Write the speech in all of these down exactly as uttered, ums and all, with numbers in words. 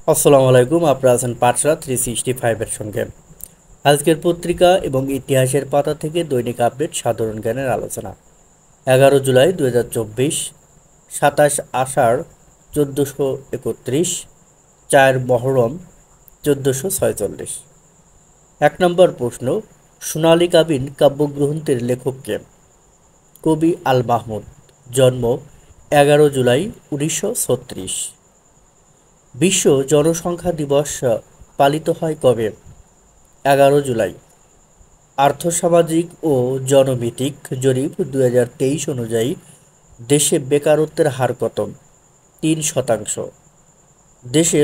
আসসালামু আলাইকুম। আপনারা আছেন পাঠশালা থ্রি সিক্সটি ফাইভের সঙ্গে। আজকের পত্রিকা এবং ইতিহাসের পাতা থেকে দৈনিক আপডেট সাধারণ জ্ঞানের আলোচনা। এগারো জুলাই দু হাজার চব্বিশ, সাতাশ আষাঢ় চোদ্দোশো একত্রিশ, চার মহরম চোদ্দোশো ছয়চল্লিশ। এক নম্বর প্রশ্ন, সোনালী কাবিন কাব্যগ্রন্থের লেখককে? কবি আল মাহমুদ। জন্ম এগারো জুলাই উনিশশো ছত্রিশ। বিশ্ব জনসংখ্যা দিবস পালিত হয় কবে? এগারো জুলাই। আর্থসামাজিক ও জনভিত্তিক জরিপ দুই হাজার তেইশ অনুযায়ী দেশে বেকারত্বের হার কত? তিন শতাংশ। দেশে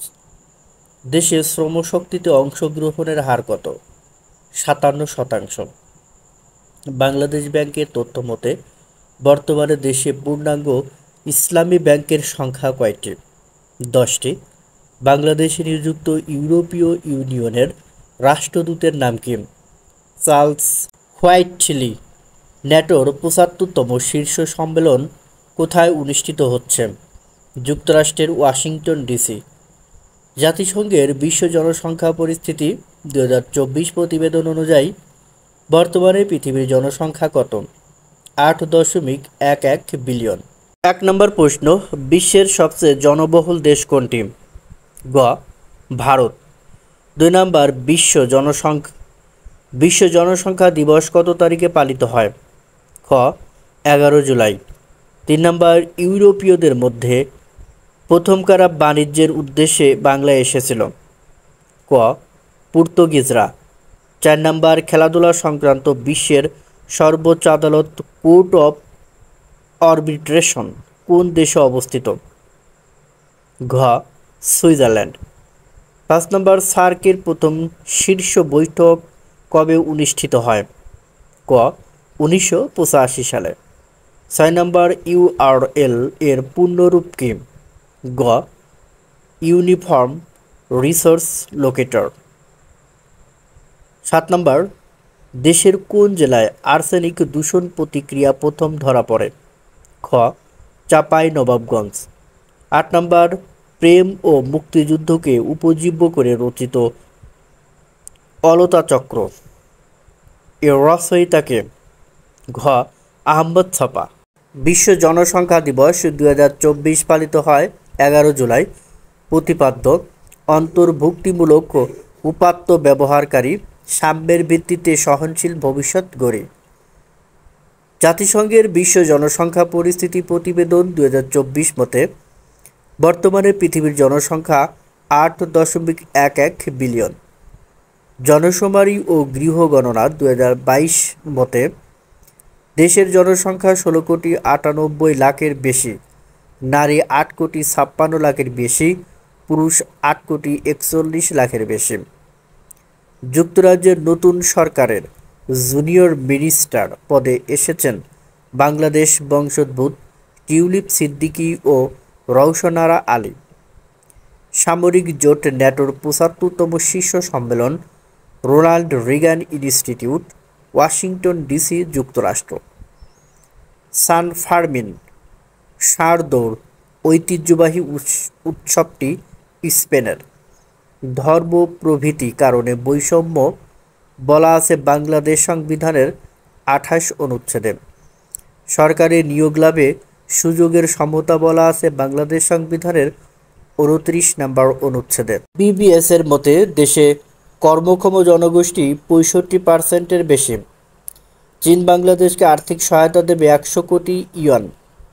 দেশে শ্রমশক্তিতে অংশগ্রহণের হার কত? সাতান্ন শতাংশ। বাংলাদেশ ব্যাংকের তথ্য মতে বর্তমানে দেশে পূর্ণাঙ্গ ইসলামী ব্যাংকের সংখ্যা কয়টি? দশটি। বাংলাদেশে নিযুক্ত ইউরোপীয় ইউনিয়নের রাষ্ট্রদূতের নাম কি? Charles Whiteley. ন্যাটোর পঁচাত্তরতম শীর্ষ সম্মেলন কোথায় অনুষ্ঠিত হচ্ছে? যুক্তরাষ্ট্রের ওয়াশিংটন ডিসি। জাতিসংঘের বিশ্ব জনসংখ্যা পরিস্থিতি দু হাজার চব্বিশ প্রতিবেদন অনুযায়ী বর্তমানে পৃথিবীর জনসংখ্যা কত? আট দশমিক এক এক বিলিয়ন। এক নম্বর প্রশ্ন, বিশ্বের সবচেয়ে জনবহুল দেশ কোনটি? গ ভারত। দুই নম্বর, বিশ্ব জনসংখ্যা বিশ্ব জনসংখ্যা দিবস কত তারিখে পালিত হয়? খ এগারো জুলাই। তিন নম্বর, ইউরোপীয়দের মধ্যে প্রথম কারা বাণিজ্যের উদ্দেশ্যে বাংলায় এসেছিল? ক পর্তুগিজরা। চার নম্বর, খেলাধুলা সংক্রান্ত বিশ্বের সর্বোচ্চ আদালত কোর্ট অফ আরবিট্রেশন কোন দেশে অবস্থিত? ঘ সুইজারল্যান্ড। পাঁচ নম্বর, সার্কের প্রথম শীর্ষ বৈঠক কবে অনুষ্ঠিত হয়? ক উনিশশো পঁচাশি সালে। ছয় নম্বর, ইউআরএল এর পূর্ণরূপ কি? গ ইউনিফর্ম রিসোর্স লোকেটর। সাত নম্বর, দেশের কোন জেলায় আর্সেনিক দূষণ প্রতিক্রিয়া প্রথম ধরা পড়ে? খ চাঁপাই নবাবগঞ্জ। আট নম্বর, প্রেম ও মুক্তিযুদ্ধকে উপজীব্য করে রচিত অলতা চক্র এর রচয়িতাকে? ঘ আহমদ ছফা। বিশ্ব জনসংখ্যা দিবস দুই হাজার চব্বিশ পালিত হয় এগারো জুলাই। প্রতিপাদ্য অন্তর্ভুক্তিমূলক উপাত্ত ব্যবহারকারী সাম্যের ভিত্তিতে সহনশীল ভবিষ্যৎ গড়ে। জাতিসংঘের বিশ্ব জনসংখ্যা পরিস্থিতি প্রতিবেদন দুই হাজার চব্বিশ মতে বর্তমানে পৃথিবীর জনসংখ্যা আট দশমিক এক এক বিলিয়ন। জনশুমারি ও গৃহ গণনা দুই হাজার বাইশ মতে দেশের জনসংখ্যা ষোলো কোটি আটানব্বই লাখের বেশি, নারী আট কোটি ছাপ্পান্ন লাখের বেশি, পুরুষ আট কোটি একচল্লিশ লাখের বেশি। যুক্তরাজ্যের নতুন সরকারের জুনিয়র মিনিস্টার পদে এসেছেন বাংলাদেশ বংশোদ্ভূত টিউলিপ সিদ্দিকী ও রওশনারা আলী। সামরিক জোট ন্যাটোর পঁচাত্তরতম শীর্ষ সম্মেলন Ronald Reagan Institute, Washington DC, যুক্তরাষ্ট্র। সান ফার্মিন ষাঁড় দৌড় ঐতিহ্যবাহী উৎসবটি স্পেনের। ধর্ম প্রভৃতি কারণে বৈষম্য বলা আছে বাংলাদেশ সংবিধানের আঠাশ অনুচ্ছেদে। সরকারি নিয়োগ লাভে সুযোগের সমতা বলা আছে বাংলাদেশ সংবিধানের উনত্রিশ নম্বর অনুচ্ছেদে। বিবিএস এর মতে দেশে কর্মক্ষম জনগোষ্ঠী পঁয়ষট্টি পার্সেন্টের বেশি। চীন বাংলাদেশকে আর্থিক সহায়তা দেবে একশো কোটি ইউয়ান।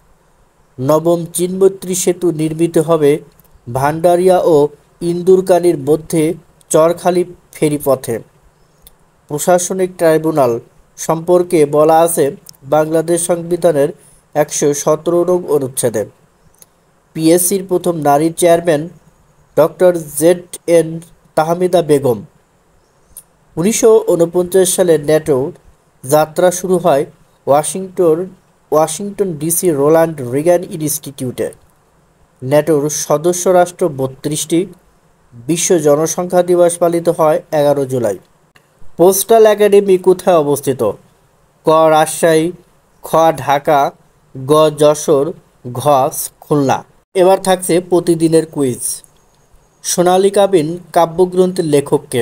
নবম চীন মৈত্রী সেতু নির্মিত হবে ভান্ডারিয়া ও ইন্দুরকানীর মধ্যে চরখালি ফেরিপথে। প্রশাসনিক ট্রাইব্যুনাল সম্পর্কে বলা আছে বাংলাদেশ সংবিধানের একশো সতেরো নং অনুচ্ছেদে। পিএসসির প্রথম নারী chairman doctor Z N Tahmida Begum. উনিশশো উনপঞ্চাশ সালে ন্যাটো যাত্রা শুরু হয় Washington Washington DC Ronald Reagan ইনস্টিটিউটে। ন্যাটোর সদস্য রাষ্ট্র বত্রিশটি। বিশ্ব জনসংখ্যা দিবস পালিত হয় এগারো জুলাই। পোস্টাল একাডেমি কোথায় অবস্থিত? ক রাজশাহী, খ ঢাকা, গ যশোর, ঘ খুলনা। এবার থাকছে প্রতিদিনের কুইজ। সোনালী কাবিন কাব্যগ্রন্থের লেখককে?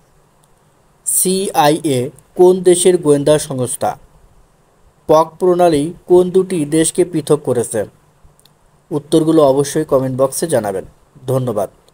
সিআইএ কোন দেশের গোয়েন্দা সংস্থা? পক প্রণালী কোন দুটি দেশকে পৃথক করেছে? উত্তরগুলো অবশ্যই কমেন্ট বক্সে জানাবেন। ধন্যবাদ।